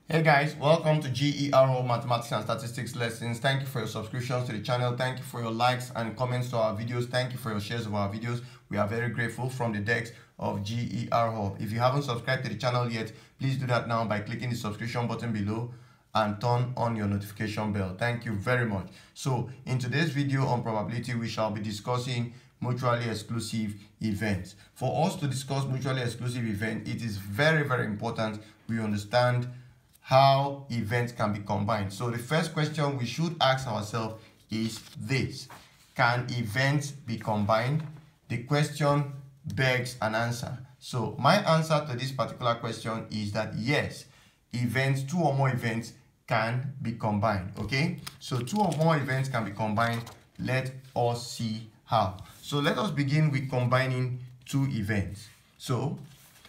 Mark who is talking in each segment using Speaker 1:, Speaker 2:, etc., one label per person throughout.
Speaker 1: Hey guys, welcome to GERO Mathematics and Statistics lessons. Thank you for your subscriptions to the channel. Thank you for your likes and comments to our videos. Thank you for your shares of our videos. We are very grateful from the decks of GERO. If you haven't subscribed to the channel yet, please do that now by clicking the subscription button below and turn on your notification bell. Thank you very much. So in today's video on probability, we shall be discussing mutually exclusive events. For us to discuss mutually exclusive events, it is very important we understand how events can be combined. So the first question we should ask ourselves is this: can events be combined? The question begs an answer. So my answer to this particular question is that yes, two or more events can be combined. Okay, so two or more events can be combined. Let us see how. So let us begin with combining two events. So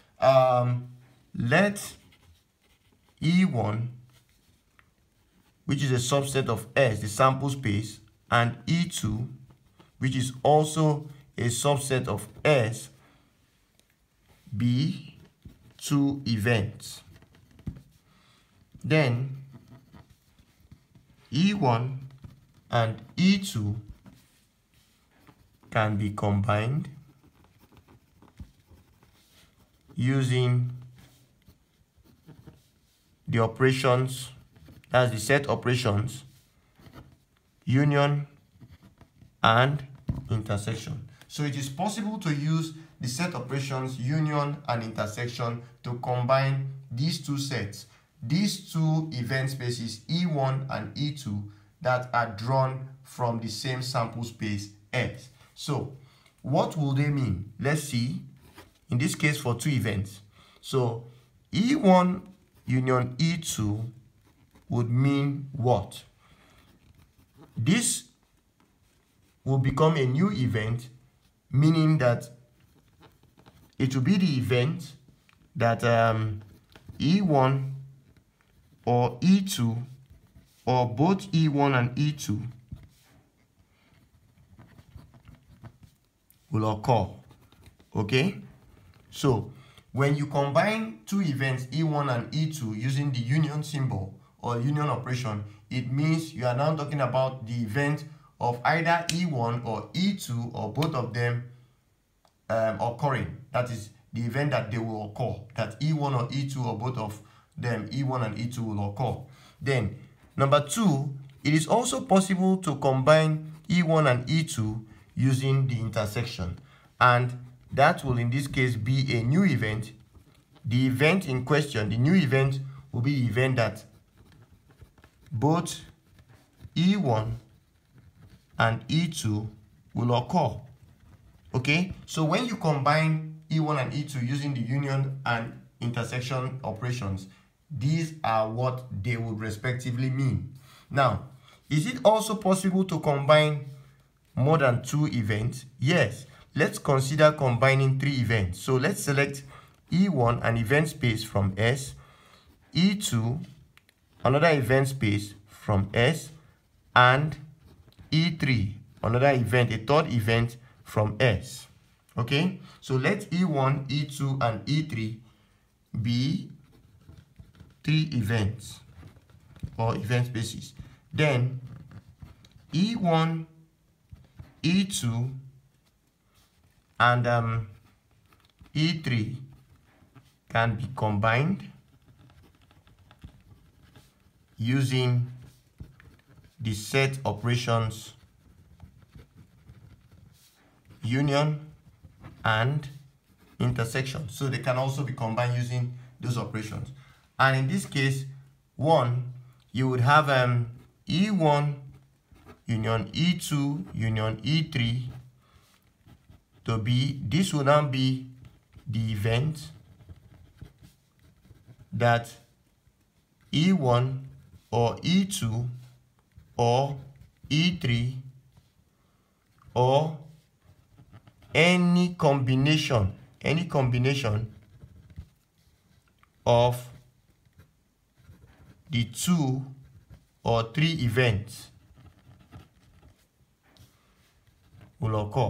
Speaker 1: let E1, which is a subset of S, the sample space, and E2, which is also a subset of S, be two events. Then E1 and E2 can be combined using the operations, that's the set operations, union and intersection. So it is possible to use the set operations, union and intersection to combine these two sets, these two event spaces, E1 and E2, that are drawn from the same sample space S. So what will they mean? Let's see. In this case, for two events. So E1 union E2 would mean what? This will become a new event, meaning that it will be the event that E1 or E2 or both E1 and E2 will occur. Okay? So when you combine two events, E1 and E2, using the union symbol or union operation, it means you are now talking about the event of either E1 or E2 or both of them occurring. That is the event that they will occur, that E1 or E2 or both of them, E1 and E2, will occur. Then, number two, it is also possible to combine E1 and E2 using the intersection. And that will in this case be a new event. The event in question, the new event, will be the event that both E1 and E2 will occur. Okay, so when you combine E1 and E2 using the union and intersection operations, these are what they would respectively mean. Now, is it also possible to combine more than two events? Yes. Let's consider combining three events. So let's select E1, an event space from S, E2, another event space from S, and E3, another event, a third event from S. Okay, so let E1, E2, and E3 be three events or event spaces. Then E1, E2, and E3 can be combined using the set operations, union and intersection. So they can also be combined using those operations. And in this case, one, you would have E1 union E2 union E3 to be, this will now be the event that E1 or E2 or E3 or any combination of the two or three events will occur.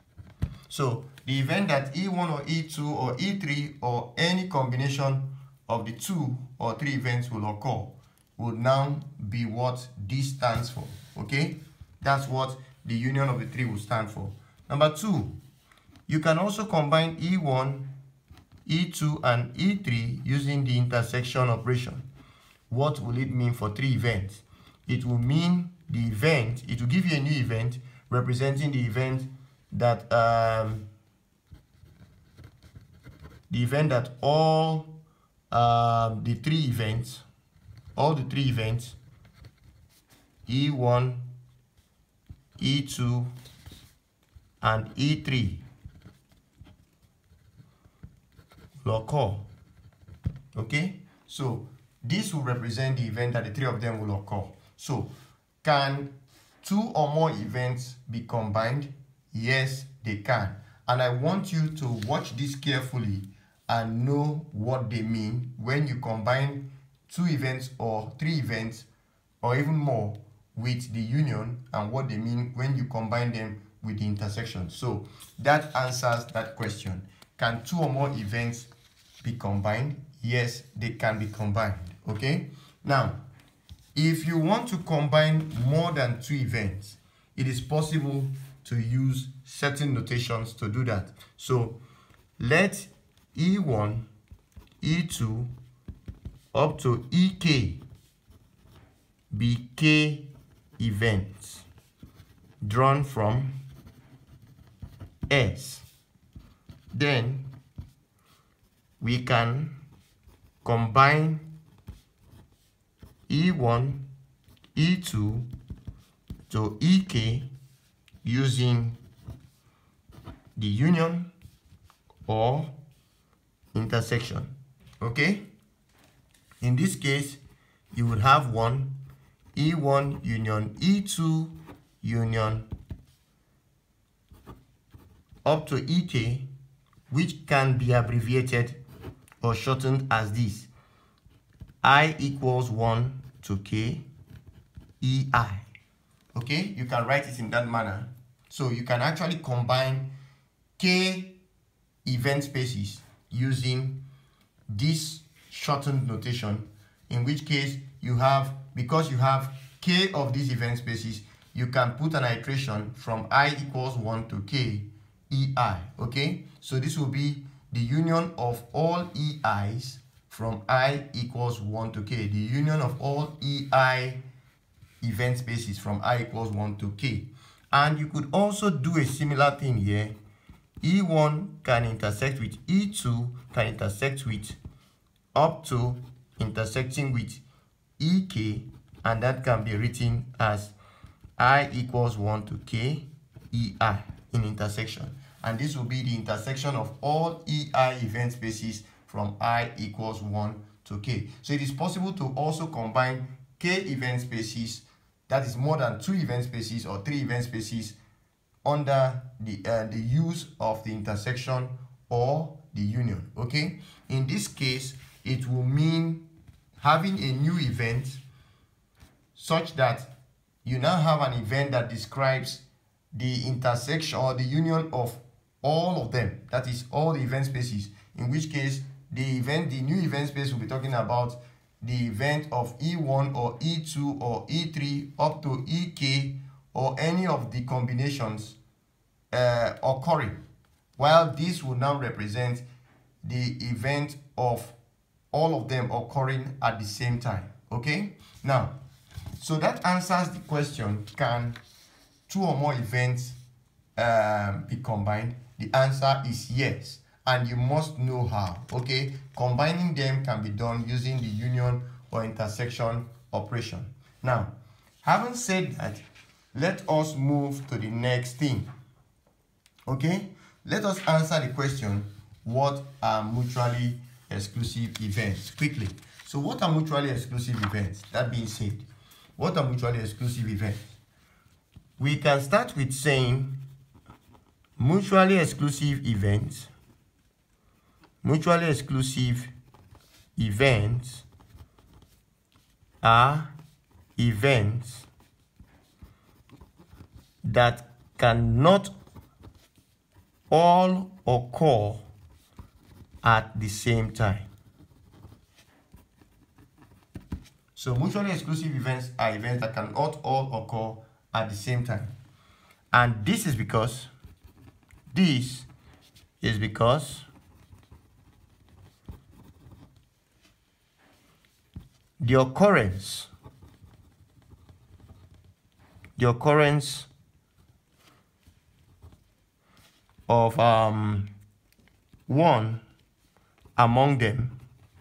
Speaker 1: So the event that E1 or E2 or E3 or any combination of the 2 or 3 events will occur would now be what this stands for. Okay, that's what the union of the 3 will stand for. Number 2, you can also combine E1, E2, and E3 using the intersection operation. What will it mean for 3 events? It will mean the event, it will give you a new event representing the event that all the 3 events, E1, E2, and E3 will occur. Okay, so this will represent the event that the 3 of them will occur. So can 2 or more events be combined? Yes, they can. And I want you to watch this carefully and know what they mean when you combine 2 events or 3 events or even more with the union, and what they mean when you combine them with the intersection. So that answers that question. Can 2 or more events be combined? Yes, they can be combined. Okay, now if you want to combine more than 2 events, it is possible to use certain notations to do that. So let E1, E2 up to EK be K events drawn from S. Then we can combine E1, E2 to EK using the union or intersection. Okay, in this case you would have one E1 union E2 union up to EK, which can be abbreviated or shortened as this: I equals 1 to K EI. Okay, you can write it in that manner. So you can actually combine K event spaces using this shortened notation, in which case you have, because you have K of these event spaces, you can put an iteration from I equals 1 to K EI. Okay, so this will be the union of all EIs from I equals 1 to K, the union of all EI event spaces from I equals 1 to K. And you could also do a similar thing here. E1 can intersect with E2, can intersect with up to intersecting with EK, and that can be written as I equals 1 to K EI in intersection. And this will be the intersection of all EI event spaces from I equals 1 to K. So it is possible to also combine K event spaces, that is more than 2 event spaces or 3 event spaces, under the use of the intersection or the union. Okay, in this case it will mean having a new event such that you now have an event that describes the intersection or the union of all of them, that is all the event spaces, in which case the new event space will be talking about the event of E1 or E2 or E3 up to EK, or any of the combinations occurring, while this will now represent the event of all of them occurring at the same time. Okay, now, so that answers the question, can 2 or more events be combined? The answer is yes, and you must know how. Okay, combining them can be done using the union or intersection operation. Now, having said that, let us move to the next thing. Okay, let us answer the question, what are mutually exclusive events? Quickly. So what are mutually exclusive events? That being said, what are mutually exclusive events? We can start with saying mutually exclusive events are events that cannot all occur at the same time. So mutually exclusive events are events that cannot all occur at the same time. And this is because the occurrence of one among them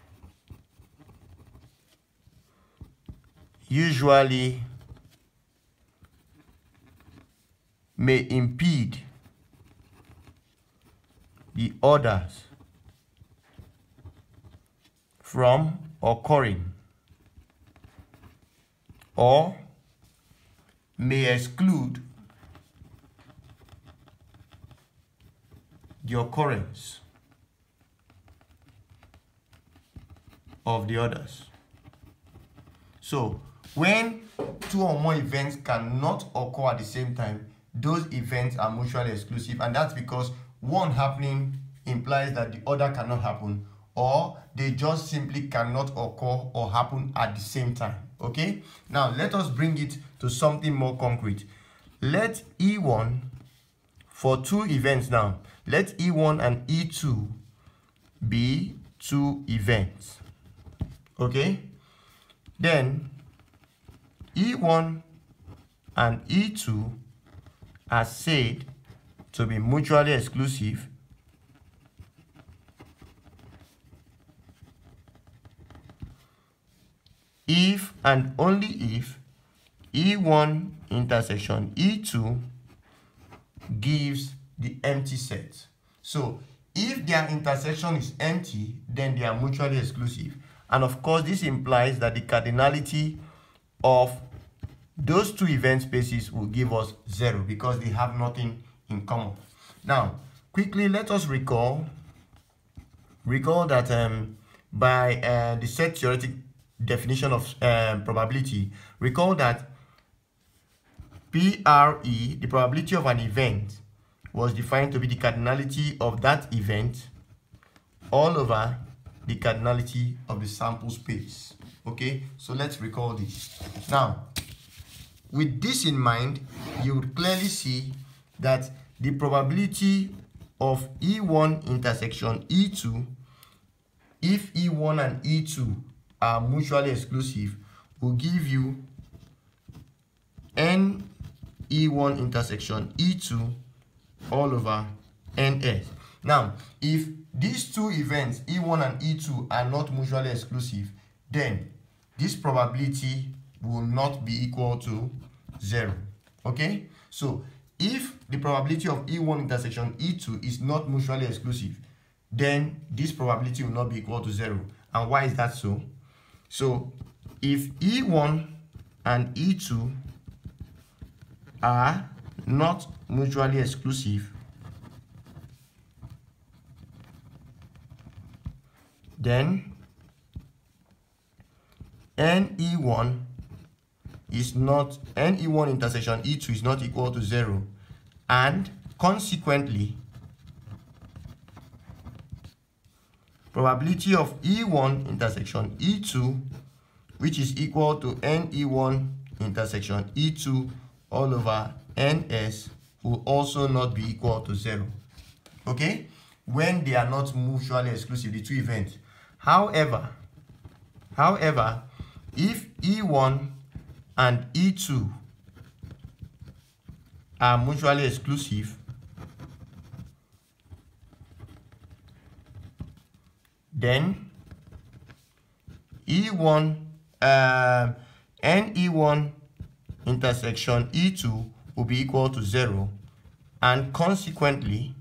Speaker 1: usually may impede the others from occurring or may exclude the occurrence of the others. So when two or more events cannot occur at the same time, those events are mutually exclusive, and that's because one happening implies that the other cannot happen, or they just simply cannot occur or happen at the same time. Okay, now let us bring it to something more concrete. Let E1 for two events now. Let E1 and E2 be two events. Okay, then E1 and E2 are said to be mutually exclusive if and only if E1 intersection E2 gives the empty set. So if their intersection is empty, then they are mutually exclusive. And of course, this implies that the cardinality of those two event spaces will give us 0 because they have nothing in common. Now, quickly, let us recall that by the set theoretic definition of probability, recall that PRE, the probability of an event, was defined to be the cardinality of that event all over the cardinality of the sample space. Okay, so let's recall this. Now, with this in mind, you would clearly see that the probability of E1 intersection E2, if E1 and E2 are mutually exclusive, will give you N E1 intersection E2 all over NS. Now, if these two events, E1 and E2, are not mutually exclusive, then this probability will not be equal to 0. Okay? So, if the probability of E1 intersection E2 is not mutually exclusive, then this probability will not be equal to 0. And why is that so? So, if E1 and E2 are not mutually exclusive, then NE1 intersection E2 is not equal to 0, and consequently probability of E1 intersection E2, which is equal to NE1 intersection E2 all over NS, will also not be equal to 0. Okay, when they are not mutually exclusive, the two events. However, if E1 and E2 are mutually exclusive, then NE1 intersection E2 will be equal to 0, and consequently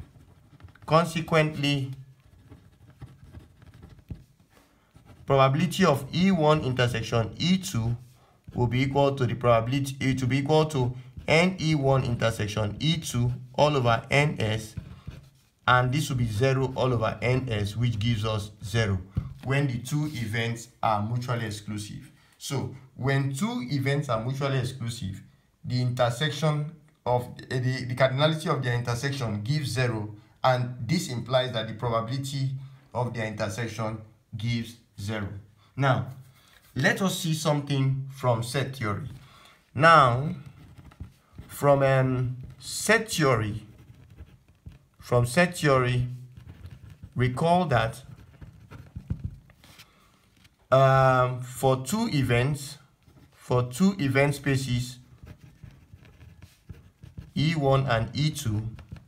Speaker 1: probability of E1 intersection E2 will be equal to the probability, it will be equal to NE1 intersection E2 all over NS, and this will be 0 all over NS, which gives us 0 when the two events are mutually exclusive. So when two events are mutually exclusive, the intersection of the cardinality of their intersection gives 0, and this implies that the probability of their intersection gives 0. Now, let us see something from set theory. Now, from set theory, recall that for two event spaces E1 and E2,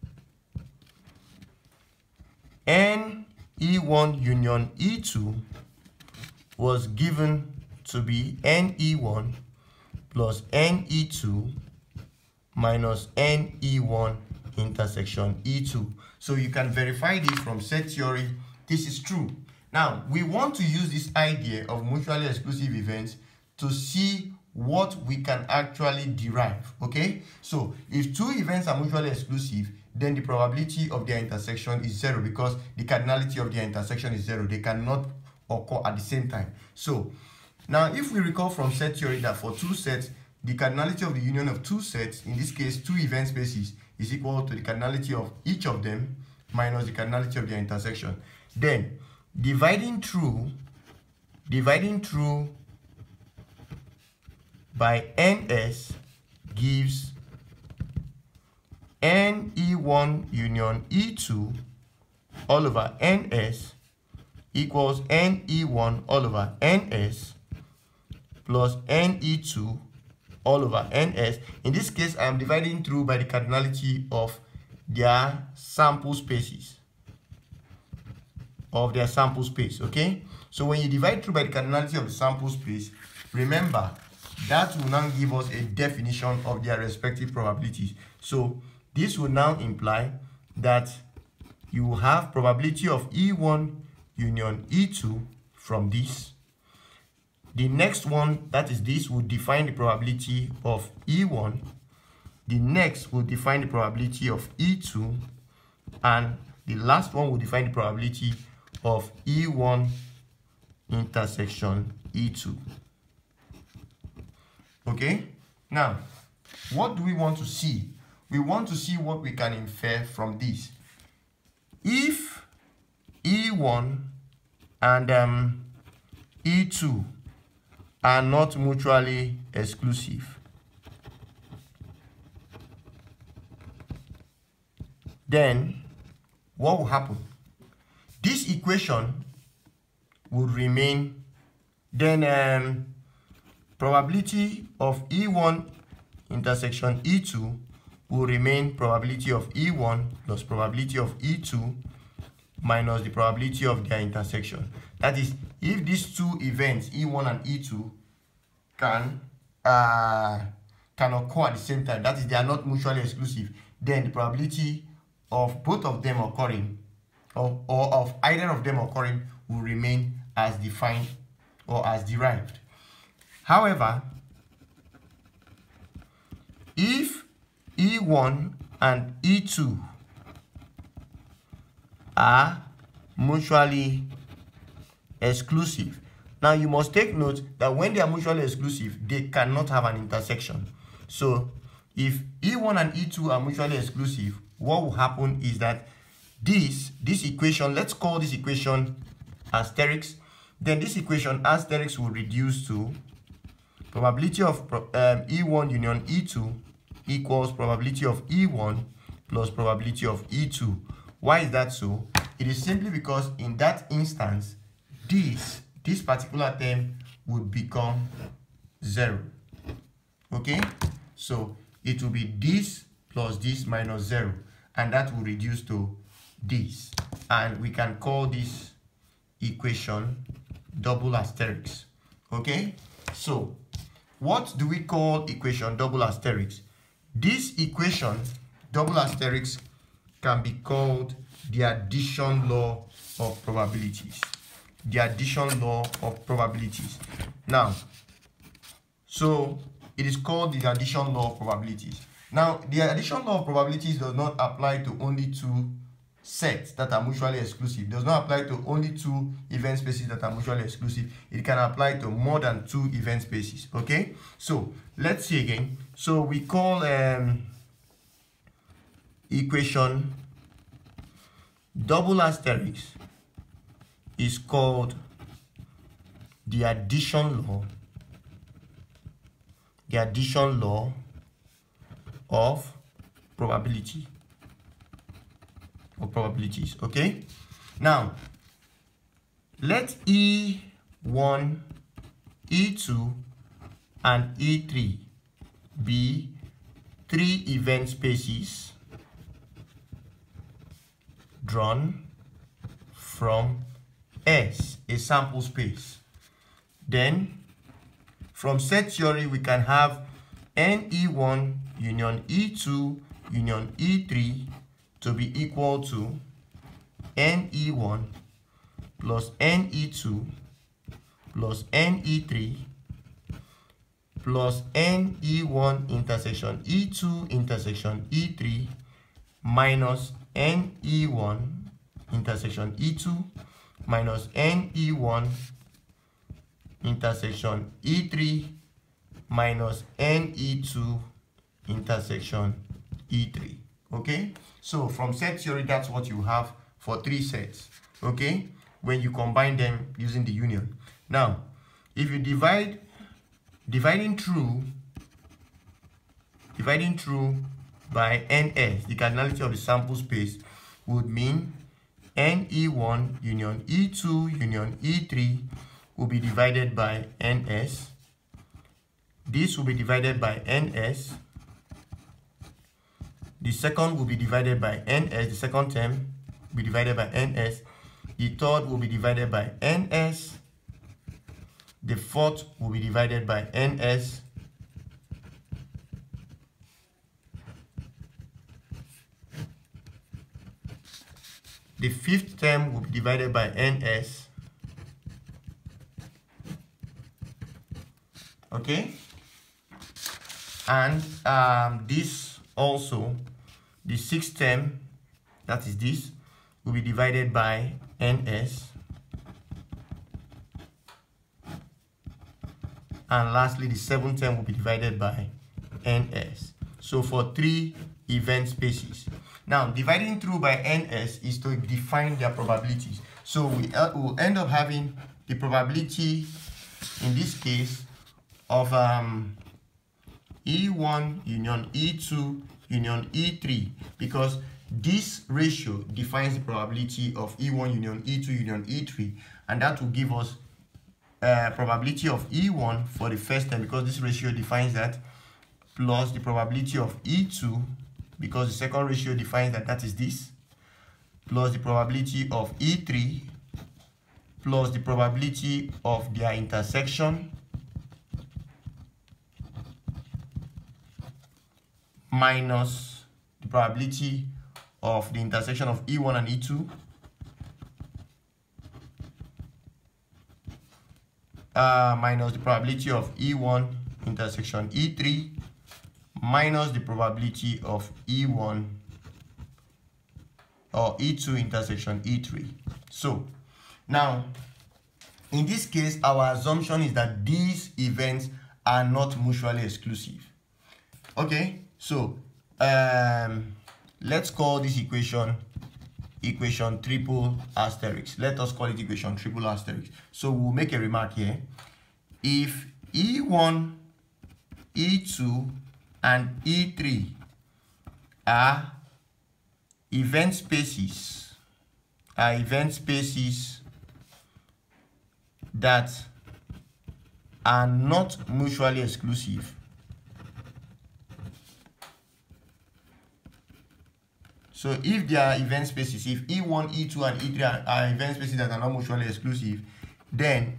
Speaker 1: n E1 union E2 was given to be n E1 plus n E2 minus n E1 intersection E2. So you can verify this from set theory. This is true. Now, we want to use this idea of mutually exclusive events to see what we can actually derive, okay? So, if two events are mutually exclusive, then the probability of their intersection is 0 because the cardinality of their intersection is 0. They cannot occur at the same time. So, now if we recall from set theory that for two sets, the cardinality of the union of two sets, in this case two event spaces, is equal to the cardinality of each of them minus the cardinality of their intersection. Then, dividing through by ns gives n E1 union E2 all over ns equals n E1 all over ns plus n E2 all over ns. In this case, I am dividing through by the cardinality of their sample spaces, okay? So when you divide through by the cardinality of the sample space, remember, that will now give us a definition of their respective probabilities. So this will now imply that you will have probability of E1 union E2 from this. The next one, that is this, will define the probability of E1. The next will define the probability of E2. And the last one will define the probability of E1 intersection E2. Okay? Now, what do we want to see? We want to see what we can infer from this. If E1 and E2 are not mutually exclusive, then what will happen? This equation would remain, then probability of E1 intersection E2 will remain probability of E1 plus probability of E2 minus the probability of their intersection. That is, if these two events, E1 and E2, can occur at the same time, that is, they are not mutually exclusive, then the probability of both of them occurring, or of either of them occurring, will remain as defined or as derived. However, if E1 and E2 are mutually exclusive, now you must take note that when they are mutually exclusive, they cannot have an intersection. So if E1 and E2 are mutually exclusive, what will happen is that this equation, let's call this equation asterisk, then this equation asterisk will reduce to probability of E1 union E2 equals probability of E1 plus probability of E2. Why is that so? It is simply because in that instance, this particular term would become 0. Okay? So it will be this plus this minus 0, and that will reduce to this. And we can call this equation double asterisk. Okay? So what do we call equation double asterisk? This equation double asterisk can be called the addition law of probabilities. The addition law of probabilities. Now, so it is called the addition law of probabilities. Now, the addition law of probabilities does not apply to only two sets that are mutually exclusive. It does not apply to only two event spaces that are mutually exclusive. It can apply to more than two event spaces. Okay? So, let's see again. So, we call equation double asterisk is called the addition law of probability or probabilities. Okay, now let E1, E2 and E3 be 3 event spaces drawn from S, a sample space. Then from set theory we can have NE1 union E2 union E3 to be equal to NE1 plus NE2 plus NE3 plus NE1 intersection E2 intersection E3 minus NE1 intersection E2 minus NE1 intersection E3 minus NE2 intersection E3. Okay, so from set theory, that's what you have for 3 sets. Okay, when you combine them using the union. Now, if you dividing through by NS, the cardinality of the sample space would mean NE1 union E2 union E3 will be divided by NS. This will be divided by NS. The second will be divided by NS. The second term will be divided by NS. The third will be divided by NS. The fourth will be divided by NS. The fifth term will be divided by NS. Okay? And this also, the sixth term, that is this, will be divided by NS. And lastly, the seventh term will be divided by NS. So for 3 event spaces. Now, dividing through by NS is to define their probabilities. So we will end up having the probability, in this case, of E1 union E2 union E3, because this ratio defines the probability of E1 union E2 union E3, and that will give us probability of E1 for the first term, because this ratio defines that, plus the probability of E2, because the second ratio defines that, that is this, plus the probability of E3, plus the probability of their intersection, minus the probability of the intersection of E1 and E2, minus the probability of E1 intersection E3, minus the probability of E1 or E2 intersection E3. So now, in this case, our assumption is that these events are not mutually exclusive. Okay, so let's call this equation triple asterisk. Let us call it equation triple asterisk. So we'll make a remark here. If E1, E2, and E3 are event spaces that are not mutually exclusive, so if they are event spaces, if E1, E2, and E3 are event spaces that are not mutually exclusive, then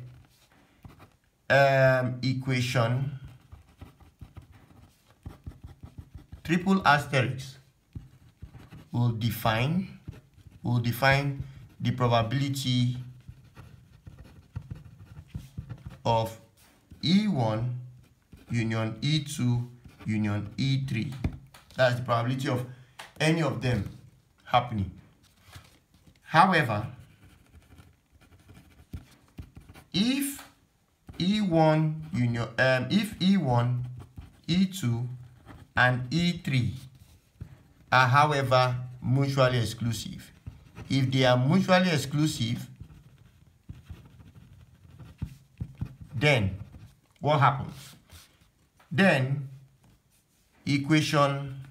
Speaker 1: equation triple asterisk will define the probability of E1 union E2 union E3. That's the probability of any of them happening. However, if E1 union if E1, E2, and E3 are, however, mutually exclusive, if they are mutually exclusive, then what happens? Then equation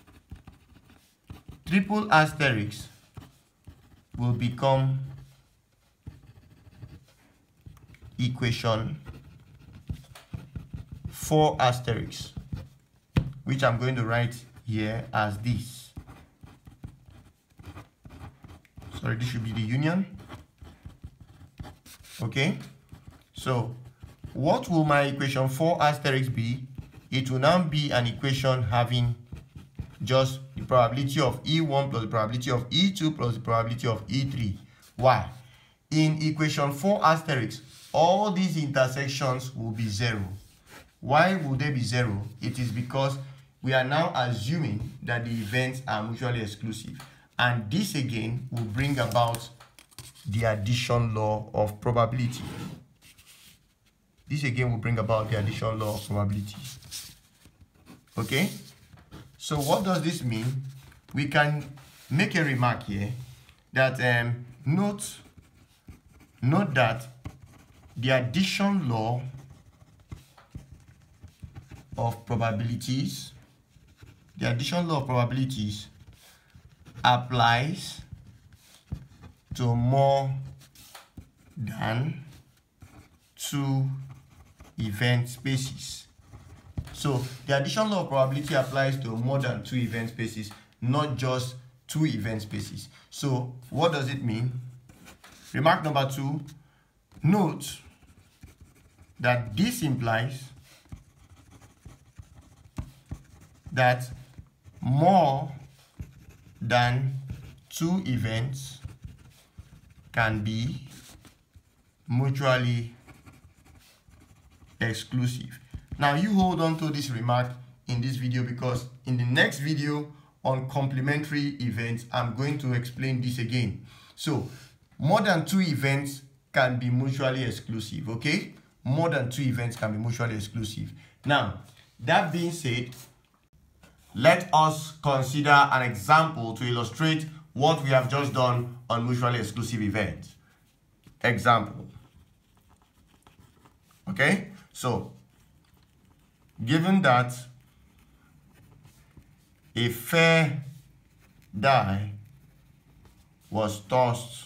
Speaker 1: triple asterisk will become equation 4 asterisk, which I'm going to write here as this. Sorry, this should be the union. Okay, so what will my equation 4 asterisk be? It will now be an equation having just the probability of E1 plus the probability of E2 plus the probability of E3. Why? In equation 4 asterisk, all these intersections will be 0. Why would they be 0? It is because we are now assuming that the events are mutually exclusive. And this again will bring about the addition law of probability. This again will bring about the addition law of probability. Okay? So what does this mean? We can make a remark here that note that the addition law of probabilities, applies to more than 2 event spaces. So the addition law of probability applies to more than 2 event spaces, not just 2 event spaces. So what does it mean? Remark number 2, note that this implies that more than 2 events can be mutually exclusive. Now you hold on to this remark in this video, because in the next video on complementary events, I'm going to explain this again. So more than 2 events can be mutually exclusive, okay? More than 2 events can be mutually exclusive. Now, that being said, let us consider an example to illustrate what we have just done on mutually exclusive events. Example. Okay? So, given that a fair die was tossed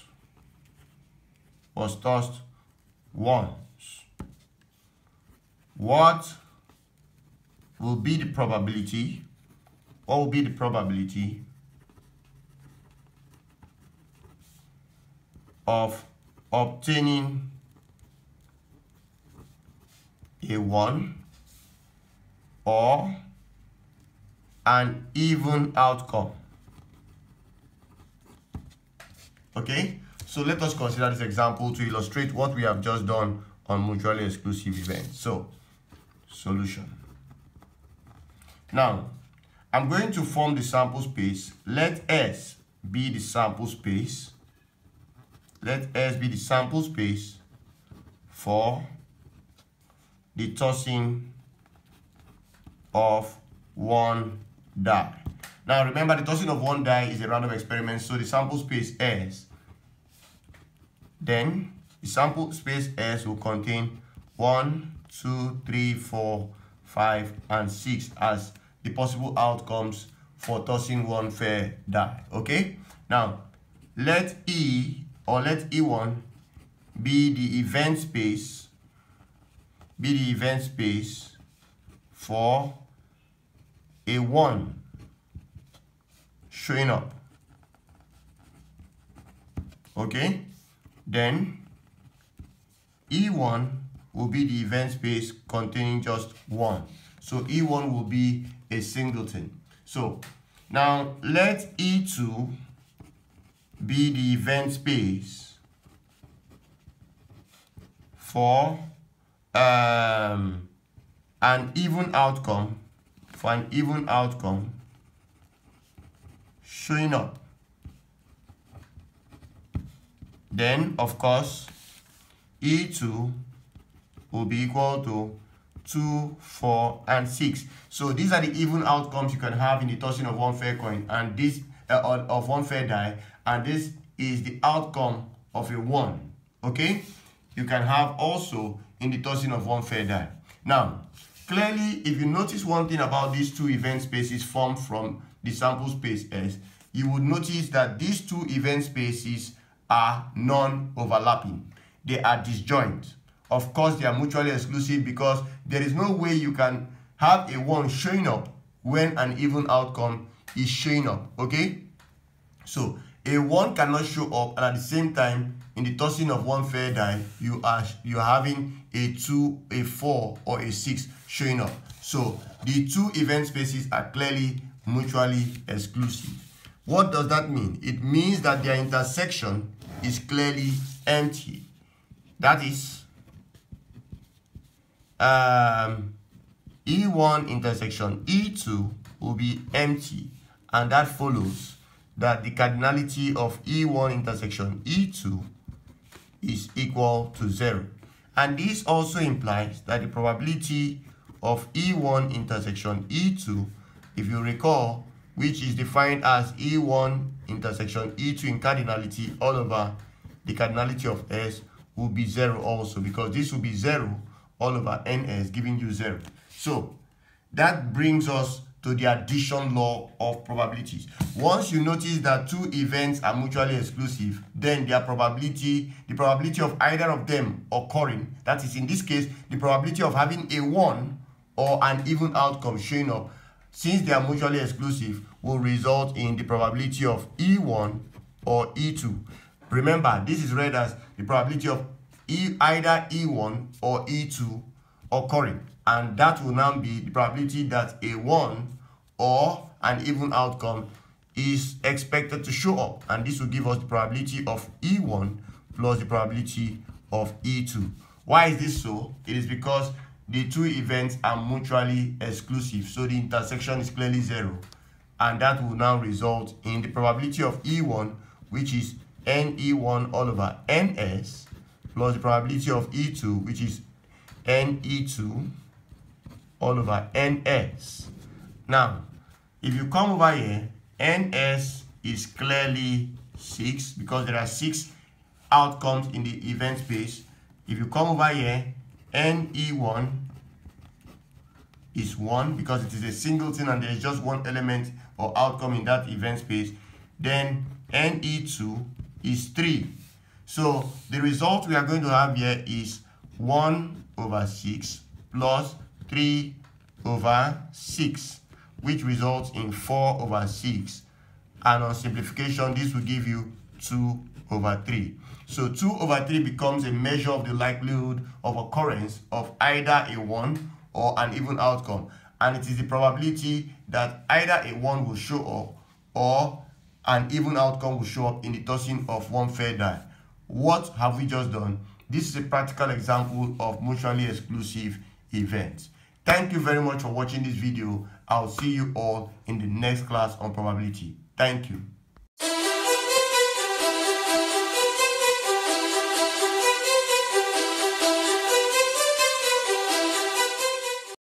Speaker 1: once, what will be the probability? What will be the probability of obtaining a 1 or an even outcome? Okay, so let us consider this example to illustrate what we have just done on mutually exclusive events. So, solution. Now, I'm going to form the sample space. Let S be the sample space. Let S be the sample space for the tossing of 1 die. Now remember, the tossing of 1 die is a random experiment, so the sample space S, then the sample space S will contain 1, 2, 3, 4, 5, and 6 as the possible outcomes for tossing 1 fair die. Okay? Now, let E or let E1 be the event space, for a 1 showing up. Okay? Then E1 will be the event space containing just 1. So E1 will be a singleton. So now let E2 be the event space for an even outcome, showing up. Then of course E2 will be equal to 2, 4, and 6. So these are the even outcomes you can have in the tossing of 1 fair coin, and this of 1 fair die, and this is the outcome of a 1. Okay? you can have also in the tossing of one fair die. Now, clearly, if you notice one thing about these two event spaces formed from the sample space S, you would notice that these two event spaces are non-overlapping. They are disjoint. Of course, they are mutually exclusive because there is no way you can have a 1 showing up when an even outcome is showing up, okay? So, a 1 cannot show up, and at the same time, in the tossing of one fair die, you are having a 2, a 4, or a 6 showing up. So, the two event spaces are clearly mutually exclusive. What does that mean? It means that their intersection is clearly empty. That is, E1 intersection E2 will be empty, and that follows that the cardinality of E1 intersection E2 is equal to 0. And this also implies that the probability of E1 intersection E2, if you recall, which is defined as E1 intersection E2 in cardinality all over the cardinality of S, will be 0 also, because this will be 0 all over NS, giving you 0. So that brings us to the addition law of probabilities. Once you notice that two events are mutually exclusive, then their probability, the probability of either of them occurring, that is in this case, the probability of having a 1 or an even outcome showing up, since they are mutually exclusive, will result in the probability of E1 or E2. Remember, this is read as the probability of either E1 or E2 occurring, and that will now be the probability that a 1 or an even outcome is expected to show up, and this will give us the probability of E1 plus the probability of E2. Why is this so? It is because the two events are mutually exclusive, so the intersection is clearly 0, and that will now result in the probability of E1, which is NE1 all over NS, plus the probability of E2, which is NE2 all over NS. Now, if you come over here, NS is clearly 6 because there are 6 outcomes in the event space. If you come over here, NE1 is 1 because it is a singleton and there is just one element or outcome in that event space. Then NE2 is 3. So the result we are going to have here is 1 over 6 plus 3 over 6, which results in 4 over 6. And on simplification, this will give you 2 over 3. So 2 over 3 becomes a measure of the likelihood of occurrence of either a 1 or an even outcome. And it is the probability that either a 1 will show up or an even outcome will show up in the tossing of one fair die. What have we just done? This is a practical example of mutually exclusive events. Thank you very much for watching this video. I'll see you all in the next class on probability. Thank you.